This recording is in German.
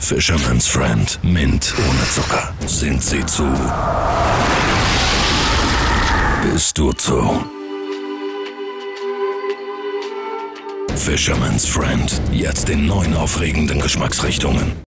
Fisherman's Friend. Mint ohne Zucker. Sind sie zu? Bist du zu? Fisherman's Friend. Jetzt in 9 aufregenden Geschmacksrichtungen.